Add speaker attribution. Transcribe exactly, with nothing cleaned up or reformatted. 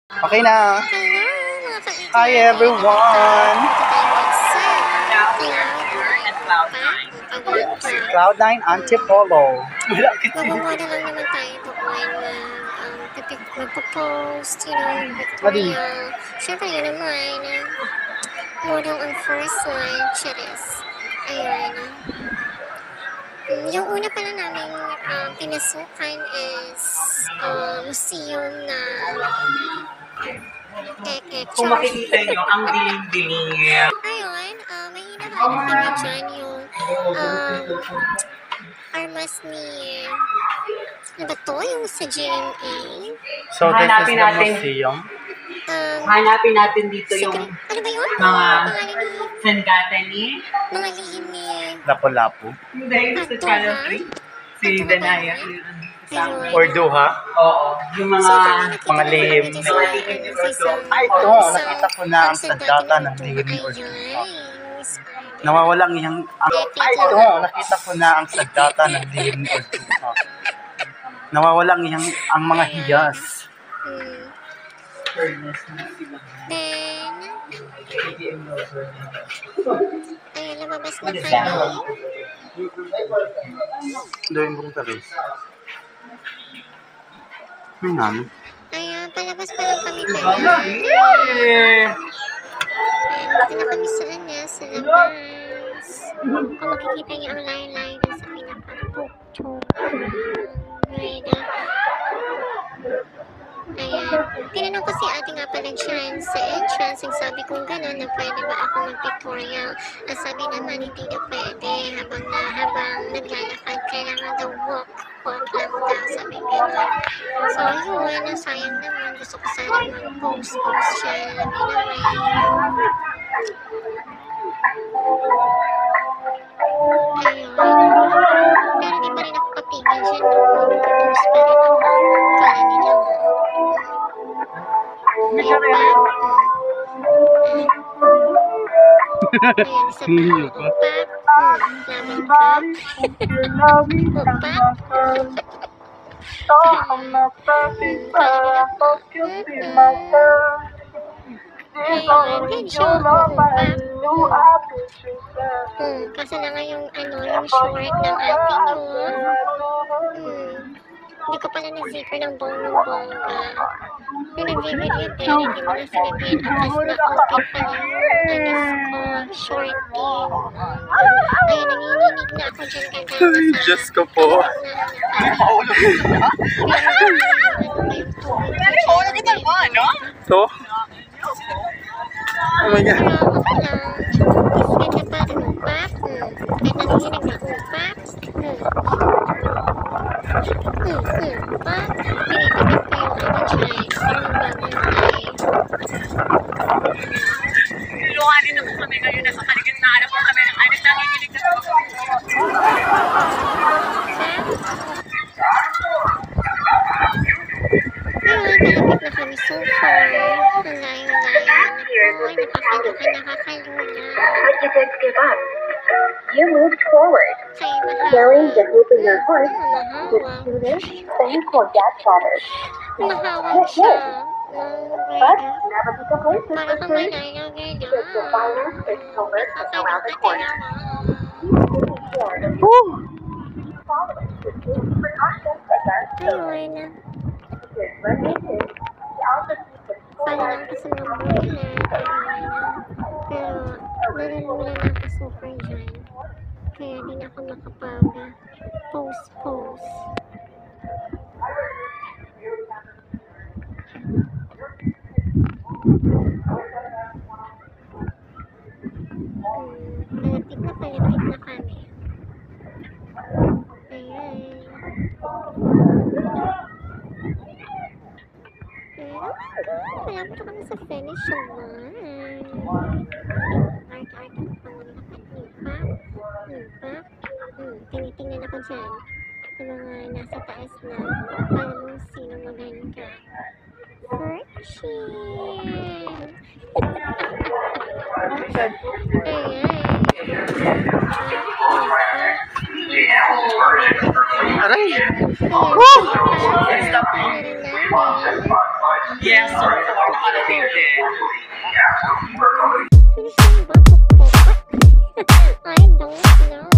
Speaker 1: Okay na. Hi everyone. Cloud nine Antipolo.
Speaker 2: Magmumuna lang naman tayo doon na um, magpo-post, you know, Victoria. Siyempre yun naman, model ang first lunch, it is. Ayun. Yung una pala namin um, pinasukan is uh, museum na Ek-ek.
Speaker 3: Kung makikita nyo, ang dilim-dilim.
Speaker 2: Ayun, uh, may hinahanap kami dyan yung um, armas ni, ano ba to? Yung sa G M A.
Speaker 1: So this is the museum.
Speaker 2: Um,
Speaker 3: Hanapin natin dito yung
Speaker 2: ano ba yun?
Speaker 3: mga
Speaker 2: Pangalan ni,
Speaker 3: sandata ni
Speaker 2: mga lihim ni
Speaker 1: Lapu-Lapu.
Speaker 3: Hindi, sa Channel three. Si Danaya.
Speaker 1: Or Duha.
Speaker 3: Oo. Yung mga
Speaker 1: mga lihim. Ay, ito. Nakita ko na ang sandata ng lihim ni Orduha. Nawawalang iyang... Ay, ito. Nakita ko na ang sandata ng lihim ni Orduha. Nawawalang iyang ang mga hiyas.
Speaker 2: Then, ayun, lumabas na kami.
Speaker 1: Doon mo rin rin. May nami.
Speaker 2: Ayun, palabas pa lang kami tayo.
Speaker 1: Yeah!
Speaker 2: Ayun, dito na kami sa kanya, sa labas. Kung makikita niyo ang line-line dun sa pinaka-tuk-tuk. Ayun, Ayan. Tinanong ko si ate nga pala dyan sa entrance. Ang sabi kong gano'n na pwede ba ako mag-pictorial. Ang sabi naman hindi na pwede. Habang na habang naglalakad, kailangan daw walk. Walk lang daw. Sabi gano'n. So yun, sayang naman. Gusto ko sana mag-post-post siya. Alam naman. Ayun. Pero di pa rin ako kapigil dyan. Mag-post pa rin ako. Kala nila mo. Ayan, isa pa ako. Upak. Laman pap. Ayun, din siya. Upak. Hmm, kasi na nga yung, ano, yung short ng ate nyo. Hmm. Hindi ko pala na-zipper ng bonggang-bongga. Yung nag-video yun, pero hindi mo na sinabihin. At mas na-open pala yung nagis ko. Short din. Ayun, nanginginig na ako dyan kagana sa...
Speaker 1: Diyos ko po.
Speaker 2: Paulo kita ba? Paulo kita ba, no?
Speaker 1: Ito? Oh my God.
Speaker 2: Pero okay lang. Is ganda pa rin upak. Kahit nanginginig na upak. Hmm. Hmm, hmm, pa? Pinipigil ko yung ano dyan. Yung bagay tayo.
Speaker 3: Iluhanin na po kami ngayon. Nasa kaligitnaan na po kami ng anis. Nanginginig na po.
Speaker 2: Ayun, malapit na kami so far. Ang layo-layo na po. Nakakaluka, nakakalula.
Speaker 4: But you didn't give up. You moved forward,
Speaker 2: Kaya mahawak.
Speaker 4: carrying the hope in your heart with
Speaker 2: Mahawak.
Speaker 4: students and Cordat fathers.
Speaker 2: Mahawak siya.
Speaker 4: But never be complacent,
Speaker 2: Para kang
Speaker 4: sisters,
Speaker 2: malaya, gano'n.
Speaker 4: because the finest is over and around the corner. Following the same precautions against
Speaker 2: Ayun.
Speaker 4: because when they do, we also keep the
Speaker 2: Paano lang kasi mga buhay na. Pero, nananula na ako super dyan. Kaya di na ako makapag-post-post. Hmm, malapit na, palapit na kami. Ayan. Malapit na kami sa finish line. Art-art ang pangalakad. Nipa. Nipa. Hmm, tinitingnan ako dyan. Sa mga nasa taas na. Paano mo sino maganda. Searching. Ayan.
Speaker 1: Aray!
Speaker 2: Ayan.
Speaker 1: Stop mo.
Speaker 3: Yes, so far, nakarating din.
Speaker 2: I don't know.